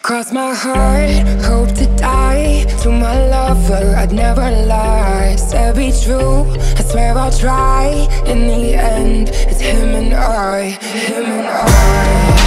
Cross my heart, hope to die. To my lover, I'd never lie. Said be true, I swear I'll try. In the end, it's him and I, him and I.